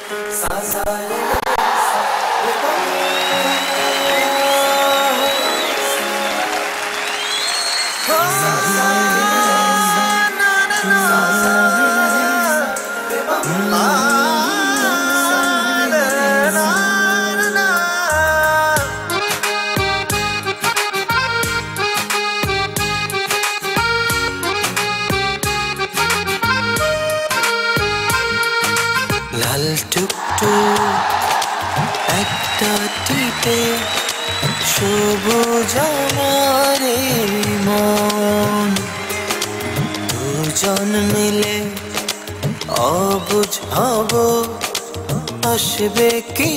লাল টুকটুক একটা টিপে সবুজ আমার মন, দুজন মিলে অবুঝ হব, আসবে কি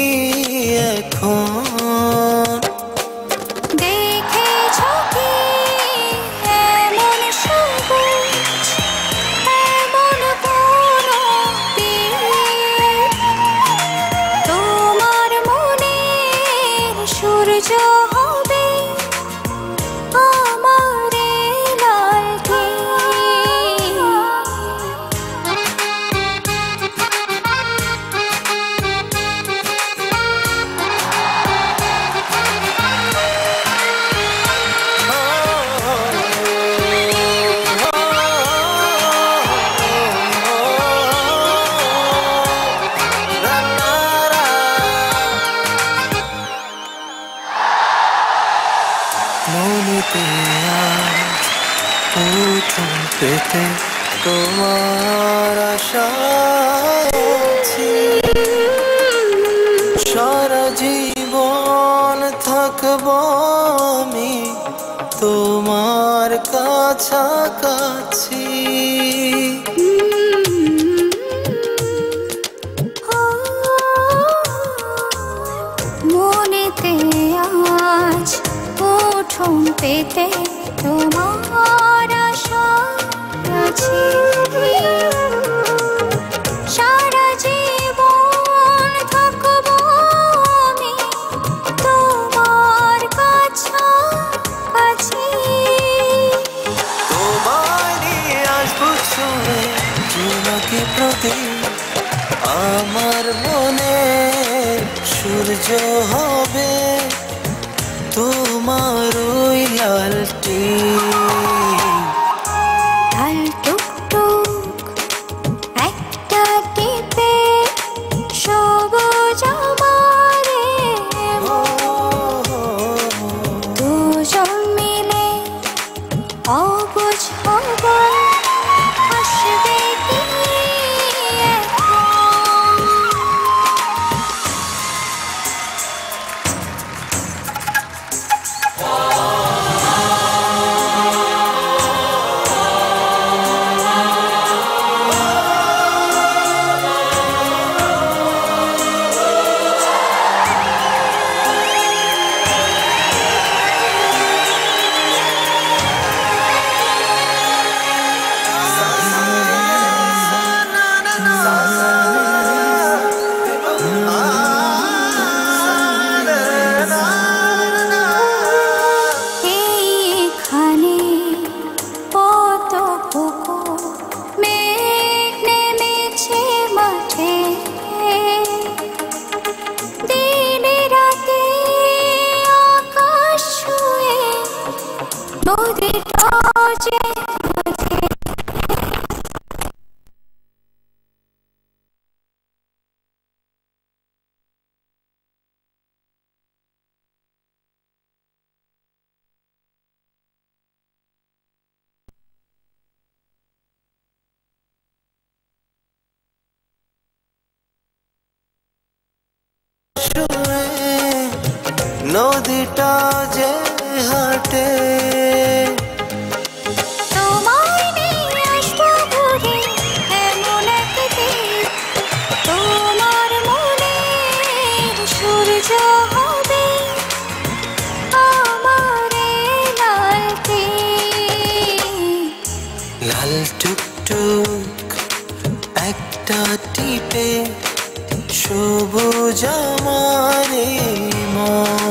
এখন? মনেতে আজ প্রথম পেতে তোমার আশা আছি, সারা জীবন থাকবো আমি তোমার কাছাকাছি। মনেতে আজ প্রথম পেতে তোমার আশা আছে, সারা জীবন থাকবো আমি তোমার কাছাকাছি। তোমায় নিয়ে আসবো ছুঁয়ে জোনাকি প্রদীপ, আমার মনে সূর্য হবে তোমার ওই লালটি। লাল টুকটুক একটা টিপে সবুজ আমার মন, দুজন মিলে অবুঝ হব, আসবে কি এখন? নদীটা যে হাটে তোমায় নিয়ে আসবো ঘুরে এমন এক দিন, তোমার মনে সূর্য হবে আমার লালটি। লাল টুকটুক একটা টিপে সবুজ আমার মন,